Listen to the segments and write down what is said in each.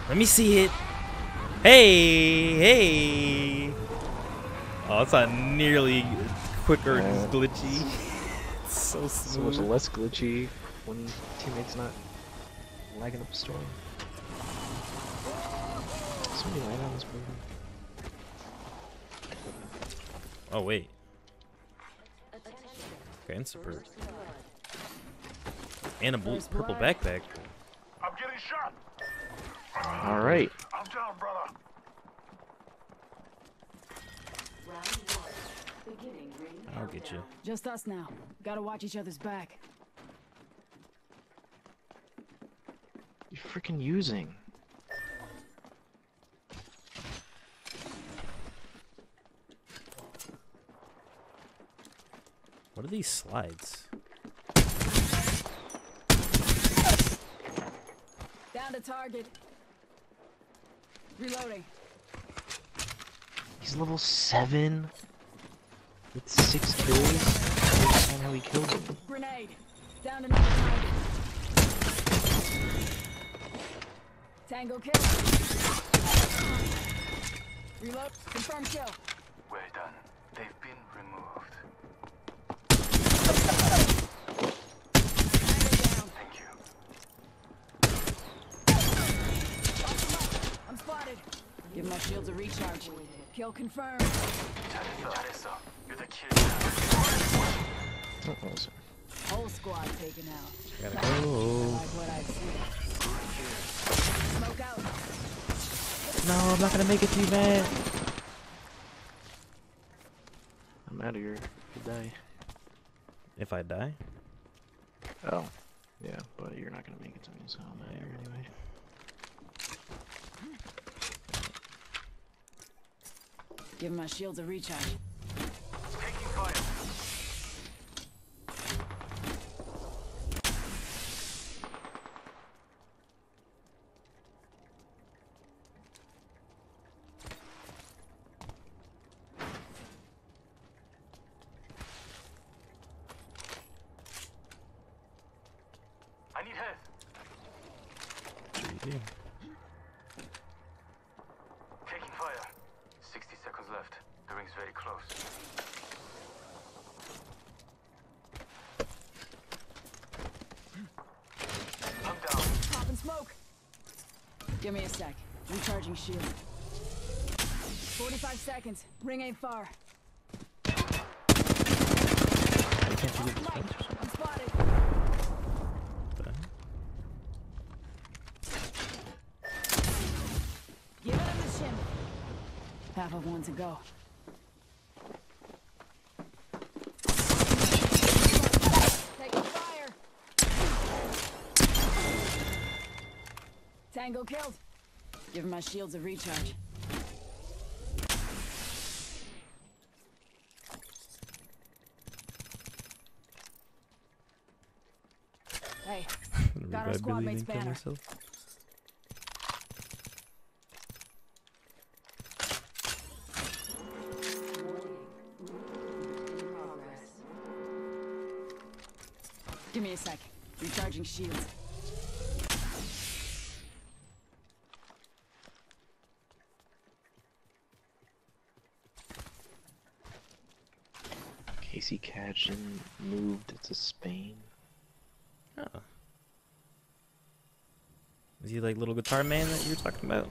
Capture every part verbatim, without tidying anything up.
Let me see it. Hey, hey. Oh, it's not nearly quicker, Uh, just glitchy. It's so So much smooth. less glitchy when teammates not lagging up a storm. Somebody land on this building. Oh wait. Okay, super. And a blue, purple backpack. I'm getting shot. All right. I'm down, brother. I'll get you. Just us now. Gotta watch each other's back. You freaking using? What are these slides? Down to target. Reloading. He's level seven with six kills. I don't understand how he killed him. Grenade. Down to another target. Tango kill. Reload. Confirm kill. We're done. They've been removed. Tango down. Thank you. I'm spotted. Give my shields a recharge. Kill confirmed. 잘했어. 잘했어. You're the kid now. Oh, oh, sorry. Whole squad taken out. Gotta I go. like what I see. Smoke out. No, I'm not gonna make it to you, man. I'm out of here. You die. If I die? Oh, yeah, but you're not gonna make it to me, so I'm out of here anyway. Give my shields a recharge. Taking fire. I need help. Sure you do. Taking fire. sixty seconds left. The ring's very close. I'm down. Pop and smoke. Give me a sec. Recharging shield. forty-five seconds. Ring ain't far. Why can't you get this Light. fence or I'm spotted. something? Give it a mission. Half of one to go. Taking fire. Tango killed. Give my shields a recharge. Hey, got our Revive squad Billy mate's and then kill banner. myself? Give me a sec. Recharging shields. Casey Cashin moved to Spain. Oh. Is he like little guitar man that you were talking about?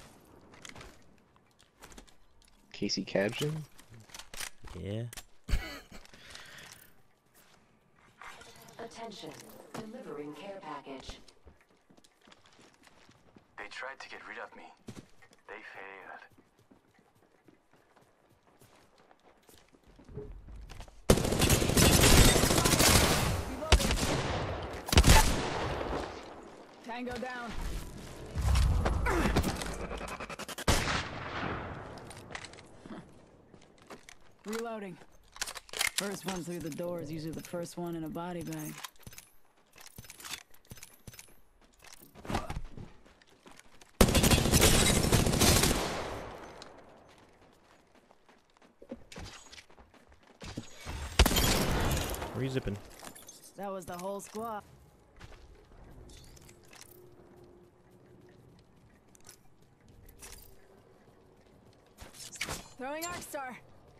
Casey Cashin? Yeah. Attention, delivering care package. They tried to get rid of me. They failed. Tango down. Reloading. First one through the door is usually the first one in a body bag. Where are you zipping? That was the whole squad. Throwing Arc Star.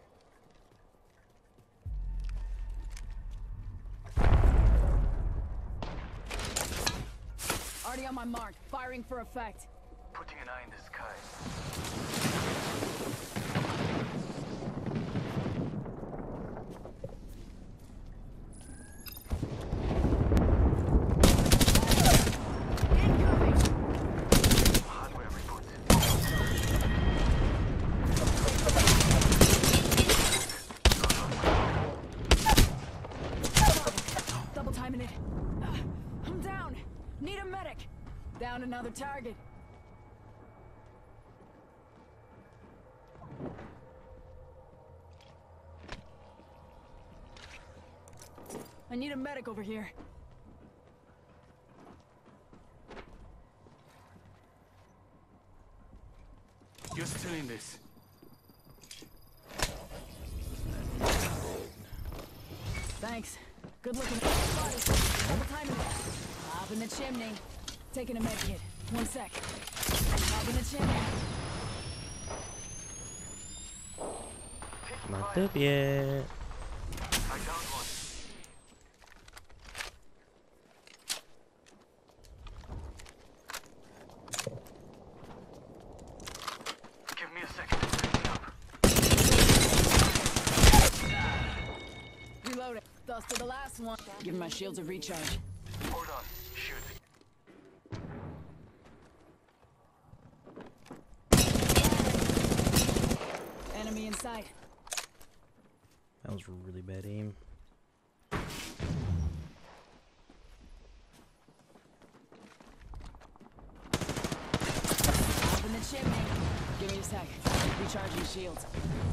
Already on my mark. Firing for effect. Putting an eye in the sky. Incoming. Hardware reboot. Double timing it. Uh, I'm down. Need a medic. Down another target. I need a medic over here. You're still in this. Thanks. Good looking. Double timing it. Up in the chimney. Taking a med kit. One sec. Up in the chimney. Not dead yet. I downed one. Give me a second to pick you up. Reloading. Dusted the last one. Give my shields a recharge. Hold on. Shoot. Enemy in sight. That was really bad aim. Up in the chimney. Give me a sec. Recharging shields.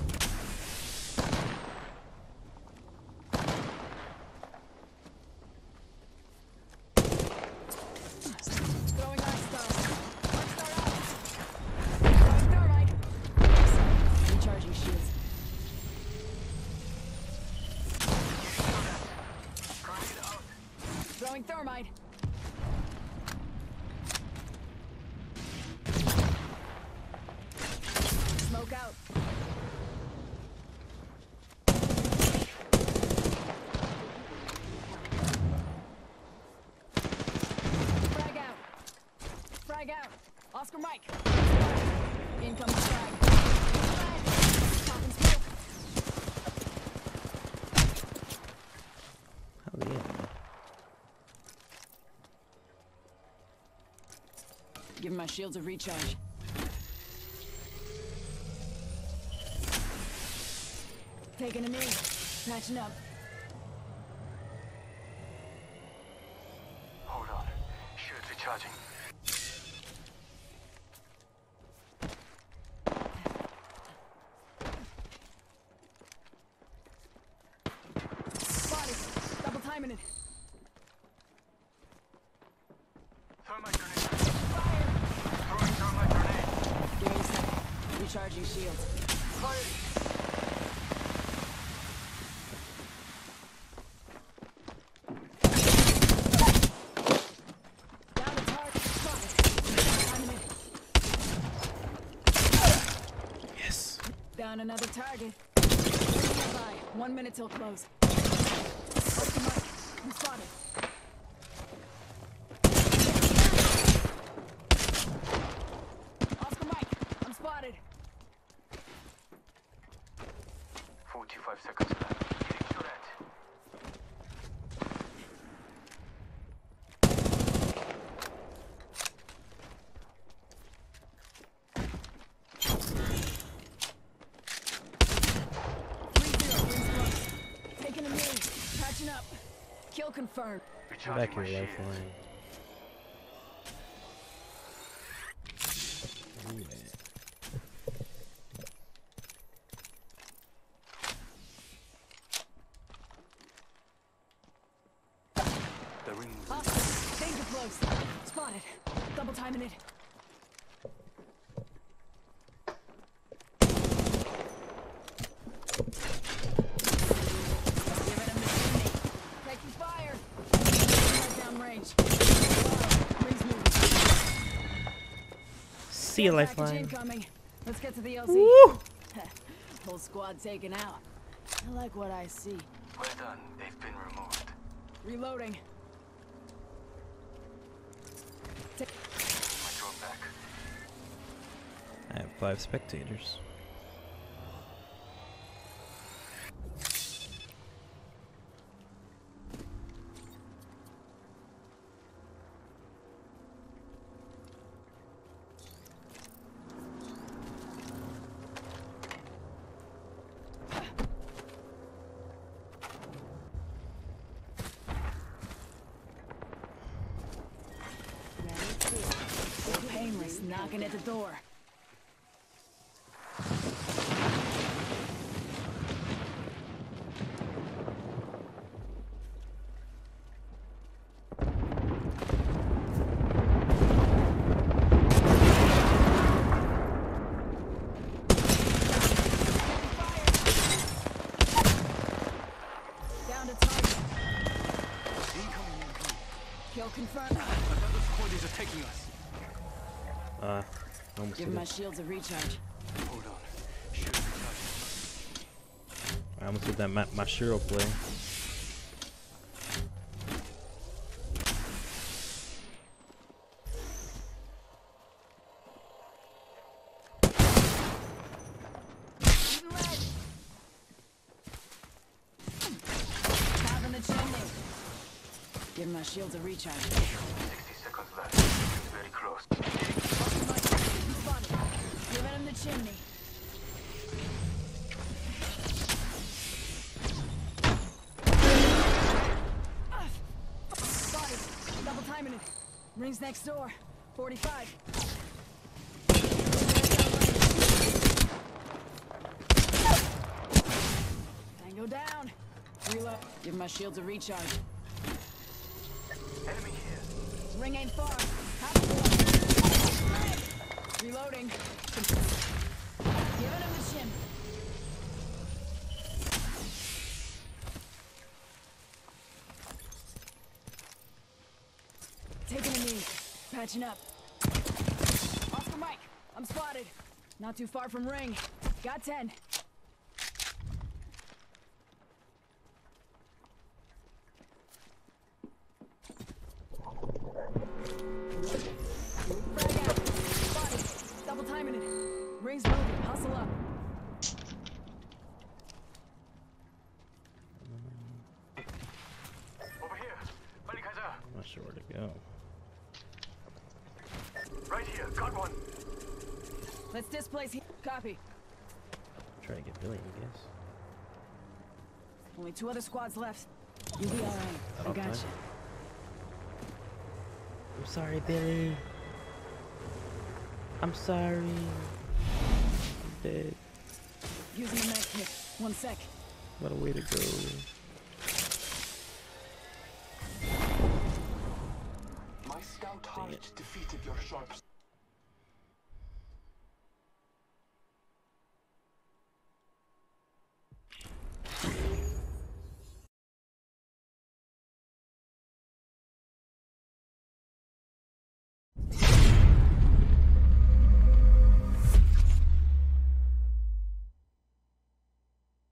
Throwing Arc Star. Arc Star out. Throwing thermite. Recharging shields. Throwing thermite. Smoke out. Frag out. Frag out. Oscar Mike. Incoming frag. Frag. Popping smoke. Oh yeah. Give my shields a recharge. Taking a knee. Patching up. Hold on. Shield recharging. Body. Double timing it. Thermite grenade. Fire. Throwing thermite grenade. Give me a second. Recharging shields. Fire. Down the target. Spotted. Timing it. Yes. Down another target. Nearby. One minute till close. Oscar Mike. I'm spotted. Oscar Mike. I'm spotted. forty-five seconds left. Getting to that. three zero. Rings close. Taking a knee. Patching up. Kill confirmed. Get Recharging back my here, shield. lifeline. Oh, yeah. The ring was Oscar. Danger close. Spotted. Double timing it. Give it a minute. Taking fire. Right down range. Whoa. Rings moving. See you, Care package lifeline. incoming. Let's get to the L Z. Woo! Whole squad taken out. I like what I see. Well done. They've been removed. Reloading. My drone back. I have five spectators. Painless knocking at the door. Down to target. Incoming E M P. Kill confirmed. Another squad is attacking us. Uh, almost Give did my it. shields a recharge. Hold on. Shoot recharge. I almost did that Ma Mashiro play. Eating lead. Top in the chimney. Give my shields a recharge. sixty seconds left. Very close. Spotted. Giving him the chimney. Ah, spotted. Double timing it. Rings next door. forty-five. Tango down. Reload. Give my shields a recharge. Enemy here. Ring ain't far. Top floor. Reloading. Giving him the chin. Taking a knee. Patching up. Oscar Mike, I'm spotted. Not too far from ring. Got ten. Frag out. Spotted. Double timing it. Rings moving. Hustle up. Over here. Balikaiser. I'm not sure where to go. Right here. Got one. Let's displace here. Copy. Try to get Billy, I guess. Only two other squads left. You'll be alright. I Okay. got you. I'm sorry, Billy. I'm sorry. I'm dead. Using the med kit. One sec. What a way to go. My scout heart defeated your sharps.